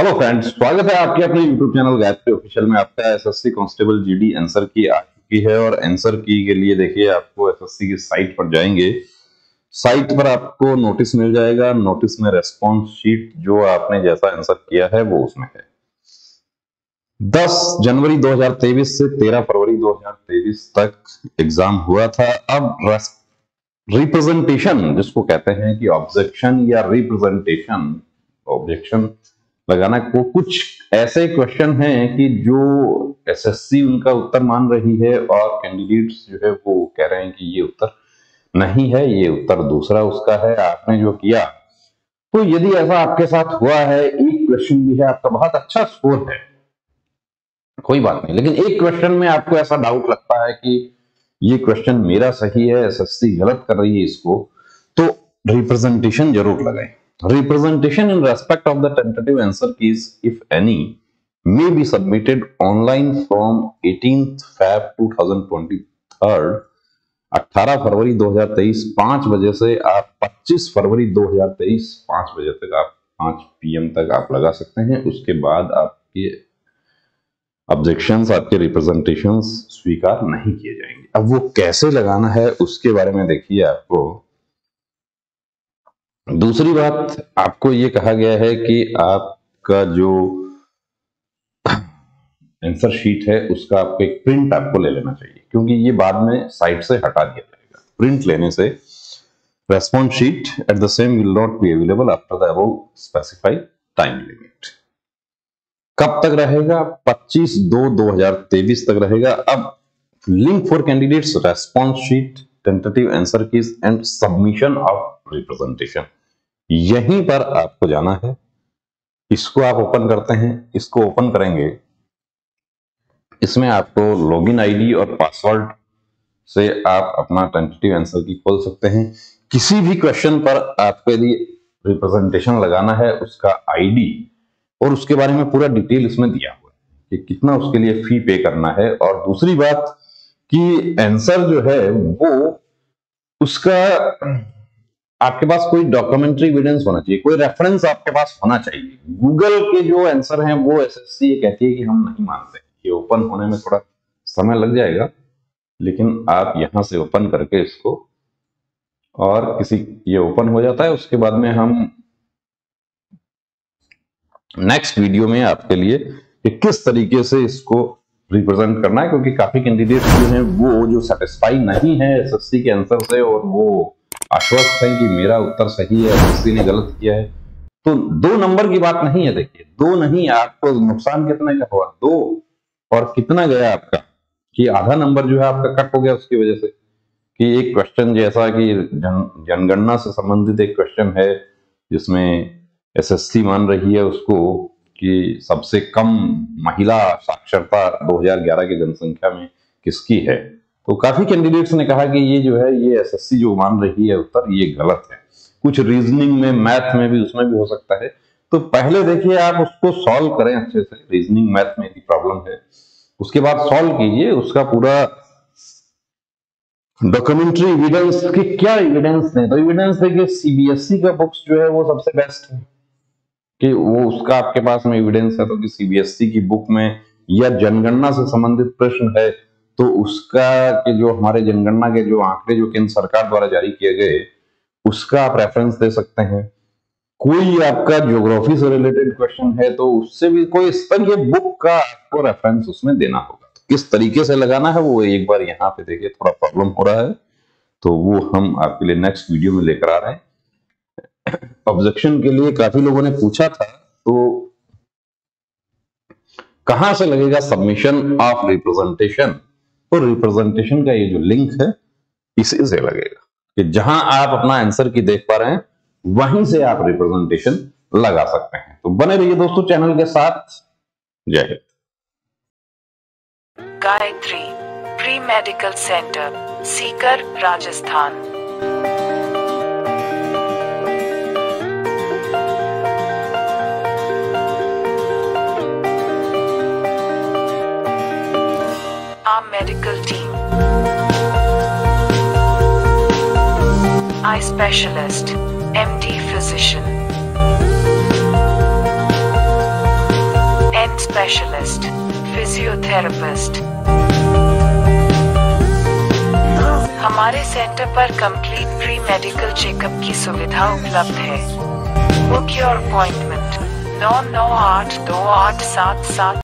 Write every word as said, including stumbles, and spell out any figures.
Hello friends, स्वागत है आपके अपने यूट्यूब चैनल गायत्री ऑफिशियल में। आपका एसएससी कांस्टेबल जीडी आंसर की आ चुकी है और आंसर की के लिए देखिए आपको एसएससी की साइट पर जाएंगे। साइट पर आपको नोटिस मिल जाएगा। नोटिस में रेस्पॉन्स शीट जो आपने जैसा आंसर किया है वो उसमें है। दस जनवरी दो हज़ार तेईस से तेरह फरवरी दो हज़ार तेईस तक एग्जाम हुआ था। अब रिप्रेजेंटेशन जिसको कहते हैं कि ऑब्जेक्शन या रिप्रेजेंटेशन, ऑब्जेक्शन लगाना को कुछ ऐसे क्वेश्चन हैं कि जो एसएससी उनका उत्तर मान रही है और कैंडिडेट्स जो है वो कह रहे हैं कि ये उत्तर नहीं है, ये उत्तर दूसरा उसका है, आपने जो किया। तो यदि ऐसा आपके साथ हुआ है, एक क्वेश्चन भी है आपका बहुत अच्छा स्कोर है, कोई बात नहीं, लेकिन एक क्वेश्चन में आपको ऐसा डाउट लगता है कि ये क्वेश्चन मेरा सही है, एसएससी गलत कर रही है इसको, तो रिप्रेजेंटेशन जरूर लगाएं। Representation in respect of the tentative answer keys, if any, may be submitted online from eighteenth February twenty twenty-three, अठारह फरवरी दो हज़ार तेईस पांच बजे से आप पच्चीस फरवरी दो हज़ार तेईस पांच बजे तक आप पांच पीएम तक आप लगा सकते हैं। उसके बाद आपके ऑब्जेक्शंस, आपके रिप्रेजेंटेशंस स्वीकार नहीं किए जाएंगे। अब वो कैसे लगाना है उसके बारे में देखिए। आपको दूसरी बात, आपको ये कहा गया है कि आपका जो आंसर शीट है उसका आपको एक प्रिंट आपको ले लेना चाहिए, क्योंकि ये बाद में साइट से हटा दिया जाएगा। प्रिंट लेने से response sheet at the same will not be available after the above specified time limit. कब तक रहेगा? पच्चीस दो दो हज़ार तेईस तक रहेगा। अब link for candidates, response sheet, tentative answer keys and submission of representation, यहीं पर आपको जाना है। इसको आप ओपन करते हैं। इसको ओपन करेंगे, इसमें आपको लॉगिन आईडी और पासवर्ड से आप अपना टेंटेटिव आंसर की खोल सकते हैं। किसी भी क्वेश्चन पर आपको यदि रिप्रेजेंटेशन लगाना है, उसका आईडी और उसके बारे में पूरा डिटेल इसमें दिया हुआ है कि कितना उसके लिए फी पे करना है। और दूसरी बात कि आंसर जो है वो उसका आपके पास कोई डॉक्यूमेंट्री एविडेंस होना चाहिए, कोई रेफरेंस आपके पास होना चाहिए। गूगल के जो आंसर हैं वो एसएससी ये कहती है कि हम नहीं मानते। ये ओपन होने में थोड़ा समय लग जाएगा, लेकिन आप यहां से ओपन करके इसको, और किसी ये ओपन हो जाता है, उसके बाद में हम नेक्स्ट वीडियो में आपके लिए कि किस तरीके से इसको रिप्रेजेंट करना है, क्योंकि काफी कैंडिडेट्स जो हैं वो जो सेटिस्फाई नहीं है एसएससी के आंसर से और वो आश्वस्त है कि मेरा उत्तर सही है, एसएससी ने गलत किया है। तो दो नंबर की बात नहीं है। देखिए, दो नहीं, आपको नुकसान कितने का हुआ? दो। और कितना गया आपका कि आधा नंबर जो है आपका कट हो गया उसकी वजह से कि एक क्वेश्चन जैसा कि जन, जनगणना से संबंधित एक क्वेश्चन है जिसमें एसएससी मान रही है उसको कि सबसे कम महिला साक्षरता दो हज़ार ग्यारह की जनसंख्या में किसकी है। तो काफी कैंडिडेट्स ने कहा कि ये जो है ये एसएससी जो मान रही है उत्तर ये गलत है। कुछ रीजनिंग में, मैथ में भी, उसमें भी हो सकता है। तो पहले देखिए आप उसको सॉल्व करें अच्छे से। रीजनिंग, मैथ में यदि प्रॉब्लम है उसके बाद सॉल्व कीजिए। उसका पूरा डॉक्यूमेंट्री एविडेंस की क्या एविडेंस है, तो एविडेंस है कि सीबीएसई का बुक्स जो है वो सबसे बेस्ट है, कि वो उसका आपके पास में एविडेंस है। तो कि सीबीएसई की बुक में या जनगणना से संबंधित प्रश्न है तो उसका के जो हमारे जनगणना के जो आंकड़े जो केंद्र सरकार द्वारा जारी किए गए उसका आप रेफरेंस दे सकते हैं। कोई आपका ज्योग्राफी से रिलेटेड क्वेश्चन है तो उससे भी कोई इस पर ये बुक का आपको रेफरेंस उसमें देना होगा। तो किस तरीके से लगाना है वो एक बार यहाँ पे देखिए, थोड़ा प्रॉब्लम हो रहा है तो वो हम आपके लिए नेक्स्ट वीडियो में लेकर आ रहे हैं। ऑब्जेक्शन के लिए काफी लोगों ने पूछा था, तो कहां से लगेगा सबमिशन ऑफ रिप्रेजेंटेशन? तो रिप्रेजेंटेशन का ये जो लिंक है इसी से लगेगा कि जहां आप अपना आंसर की देख पा रहे हैं वहीं से आप रिप्रेजेंटेशन लगा सकते हैं। तो बने रहिए दोस्तों चैनल के साथ। जय हिंद। Gayatri pre medical centre, Sikar, Rajasthan. Our medical team. Eye specialist, M D physician. Specialist, physiotherapist. हमारे सेंटर पर कंप्लीट प्री मेडिकल चेकअप की सुविधा उपलब्ध है। बुक योर अपॉइंटमेंट नौ नौ आठ दो आठ सात सात